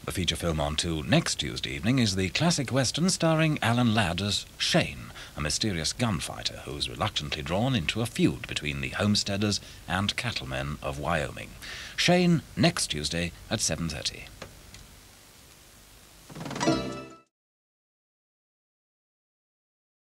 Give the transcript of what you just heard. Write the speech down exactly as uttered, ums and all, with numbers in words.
The feature film on to next Tuesday evening is the classic western starring Alan Ladd as Shane, a mysterious gunfighter who is reluctantly drawn into a feud between the homesteaders and cattlemen of Wyoming. Shane, next Tuesday at seven thirty.